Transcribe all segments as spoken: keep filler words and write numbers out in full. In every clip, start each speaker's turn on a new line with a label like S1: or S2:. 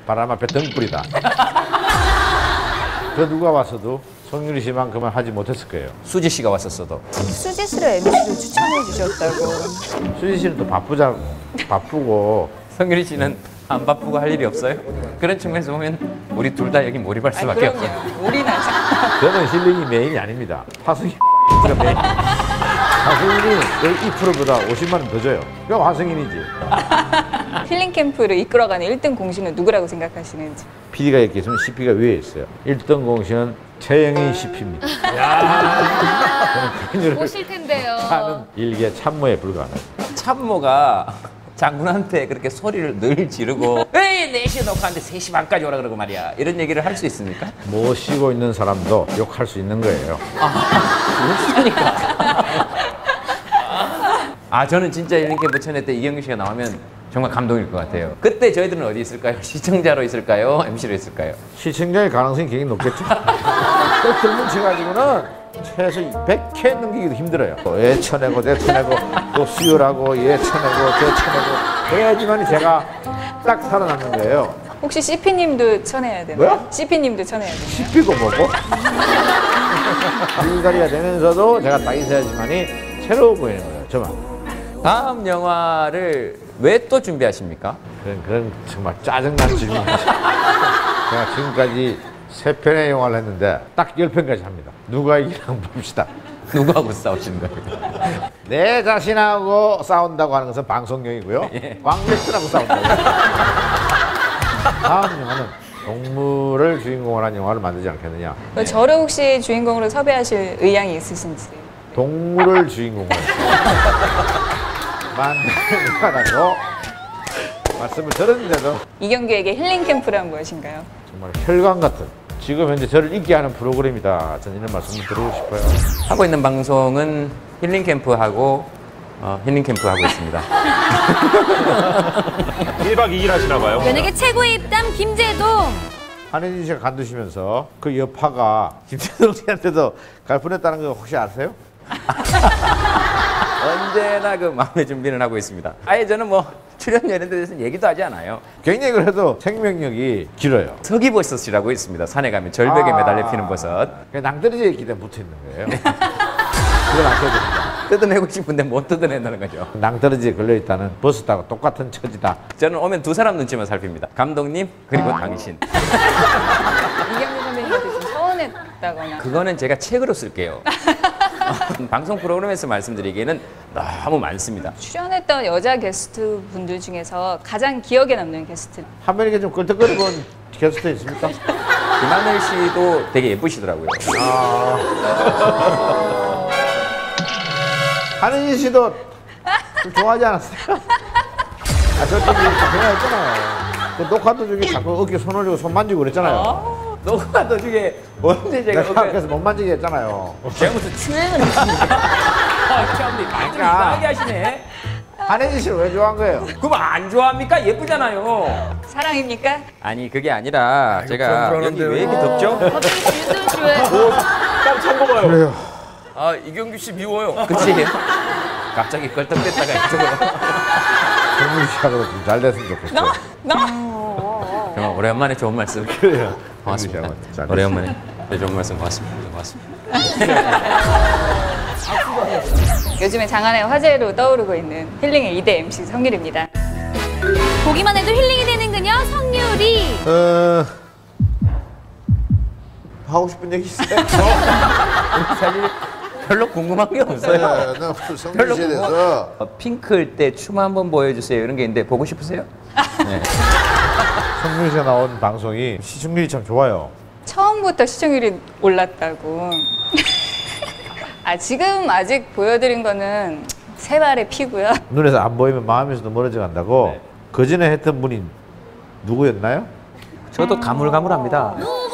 S1: 바람 앞에 등불이다. 그 누가 왔어도 송유리 씨만큼은 하지 못했을 거예요.
S2: 수지 씨가 왔었어도.
S3: 수지 씨를 엠시로 추천해 주셨다고.
S1: 수지 씨는 또 바쁘자 바쁘고
S2: 송유리 씨는 안 바쁘고 할 일이 없어요? 그런 측면에서 보면 우리 둘 다 여기 몰입할 수밖에
S3: 아니,
S2: 없어요.
S3: 우리나죠.
S1: 저는 힐링이 메인이 아닙니다. 화승이 가 메인. 화승인이 이 프로보다 오십만 원 더 줘요. 그럼 화승인이지.
S3: 힐링 캠프를 이끌어가는 일 등 공신은 누구라고 생각하시는지.
S1: 피디가 얘기했으면 씨피가 위에 있어요. 일 등 공신은 최영인 씨피입니다. 저는 그녀를
S4: 보실 텐데요.
S1: 하는 일개 참모에 불과합니다.
S2: 참모가 장군한테 그렇게 소리를 늘 지르고 에이 네 시에 녹화하는데 세 시 반까지 오라 그러고 말이야 이런 얘기를 할 수 있습니까?
S1: 모시고 있는 사람도 욕할 수 있는 거예요.
S2: 그렇습니까? 아 저는 진짜 힐링캠프 천회 때 이경규 씨가 나오면 정말 감동일 것 같아요. 그때 저희들은 어디 있을까요? 시청자로 있을까요? 엠시로 있을까요?
S1: 시청자의 가능성이 굉장히 높겠죠. 또 젊은 쳐가지고는 최소 백 회 넘기기도 힘들어요. 얘 쳐내고 내 쳐내고 또 수혈하고 얘 쳐내고 쟤 쳐내고 그래야지만 제가 딱 살아남는 거예요.
S3: 혹시 씨피님도 쳐내야 되나요?
S1: 뭐야?
S3: 씨피님도 쳐내야 되나요?
S1: 씹히고 뭐고 일가리가 되면서도 제가 딱 있어야지만이 새로워 보이는 거예요. 저만.
S2: 다음 영화를 왜 또 준비하십니까?
S1: 그런, 그런 정말 짜증난 질문. 제가 지금까지 세 편의 영화를 했는데 딱 열 편까지 합니다. 누가 이기나 한번 봅시다.
S2: 누구하고 싸우시는 거예요?
S1: 내 자신하고 싸운다고 하는 것은 방송용이고요.
S2: 예.
S1: 왕백들하고 싸운다고. 다음 영화는 동물을 주인공으로 한 영화를 만들지 않겠느냐.
S3: 저를 혹시 주인공으로 섭외하실 의향이 있으신지.
S1: 동물을 주인공으로 만드는 거라고 말씀을 들었는데도
S3: 이경규에게 힐링 캠프란 무엇인가요?
S1: 정말 혈관 같은 지금 현재 저를 인기 하는 프로그램이다. 저는 이런 말씀을 드리고 싶어요.
S2: 하고 있는 방송은 힐링캠프하고 어, 힐링캠프 하고 있습니다.
S5: 일 박 이 일 하시나 봐요.
S4: 연예계 최고의 입담 김재동.
S1: 한혜진 씨가 간두시면서 그 여파가 김재동 씨한테도 갈 뻔했다는 거 혹시 아세요?
S2: 언제나 그 마음의 준비는 하고 있습니다. 아예 저는 뭐 출연료 이런 데 대해서는 얘기도 하지 않아요.
S1: 굉장히 그래도 생명력이 길어요.
S2: 서기버섯이라고 있습니다. 산에 가면 절벽에
S1: 아.
S2: 매달려 피는 버섯.
S1: 그냥 낭떠러지에 있기 때문에 붙어 있는 거예요. 그걸 아셔야 됩니다.
S2: 뜯어내고 싶은데 못 뜯어낸다는 거죠.
S1: 낭떠러지에 걸려있다는 버섯하고 똑같은 처지다.
S2: 저는 오면 두 사람 눈치만 살핍니다. 감독님 그리고 당신.
S3: 이경규 선배님한테 좀 서운했다거나.
S2: 그거는 제가 책으로 쓸게요. 방송 프로그램에서 말씀드리기에는 너무 많습니다.
S3: 출연했던 여자 게스트 분들 중에서 가장 기억에 남는 게스트.
S1: 화면에 좀 껄떡거리고 온 게스트 있습니까?
S2: 김하늘 씨도 되게 예쁘시더라고요.
S1: 한은희 씨도 좀 좋아하지 않았어요? 아, 저 때문에 전화했잖아요. 그 녹화 도중에 자꾸 어깨 손 올리고 손 만지고 그랬잖아요.
S2: 녹화 도중에 언제 제가
S1: 내가 앞에서 못 만지게 했잖아요.
S2: 제가 무슨 추행을 했습니까? 아, 참니 말좀 이상하게 하시네.
S1: 한혜진 씨를 왜 좋아한 거예요?
S2: 그럼 안 좋아합니까? 예쁘잖아요.
S3: 사랑입니까?
S2: 아니 그게 아니라 제가 여기 왜 이렇게 덥죠?
S4: 갑자기 질질 좋아해.
S5: 딱 참고봐요.
S1: 그래요.
S2: 아 이경규 씨 미워요. 그치? 갑자기 껄떡댔다가 이쪽으로.
S1: 정민 씨하고도 좀 잘 됐으면 좋겠어요.
S3: 너?
S2: 정말 오랜만에 좋은 말씀.
S1: 그래요.
S2: 고맙습니다.
S1: 정민 씨하고 잘
S2: 오랜만에 네, 좋은 말씀 고맙습니다. 고맙습니다.
S3: 요즘에 장안의 화제로 떠오르고 있는 힐링의 이 대 엠씨 성유리입니다.
S4: 보기만 해도 힐링이 되는 그녀 성유리.
S1: 어... 하고 싶은 얘기 있어요?
S2: 사실 별로 궁금한 게 없어요.
S1: 네, 나 성민 씨에 대해서
S2: 어, 핑클 때 춤 한번 보여주세요 이런 게 있는데 보고 싶으세요? 네.
S1: 성민 씨가 나온 방송이 시청률이 참 좋아요.
S3: 처음부터 시청률이 올랐다고. 아 지금 아직 보여드린 거는 세 발의 피고요.
S1: 눈에서 안 보이면 마음에서도 멀어져 간다고.
S2: 네.
S1: 그 전에 했던 분이 누구였나요?
S2: 저도 가물가물합니다.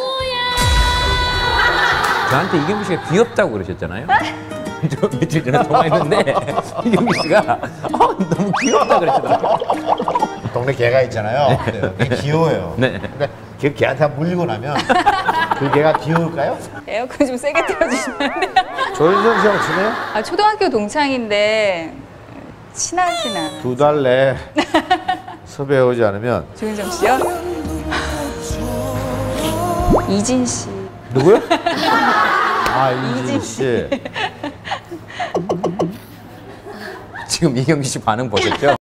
S2: 저한테 이경규 씨가 귀엽다고 그러셨잖아요. 저 며칠 전에 통화했는데 이경규 씨가 어, 너무 귀엽다 그러시더라고요.
S1: 동네 개가 있잖아요. 네. 귀여워요.
S2: 네.
S1: 근데 그 개한테 한 물리고 나면 그 개가 귀여울까요?
S3: 에어컨 좀 세게 틀어주시면 안 돼요?
S1: 조인성 씨하고 친해요?
S3: 아 초등학교 동창인데 친하진 않아.
S1: 두 달 내에 섭외해 오지 않으면
S3: 조인정 씨요? 이진 씨.
S1: 누구요? 아 이진 씨.
S2: 지금 이경규 씨 반응 보셨죠?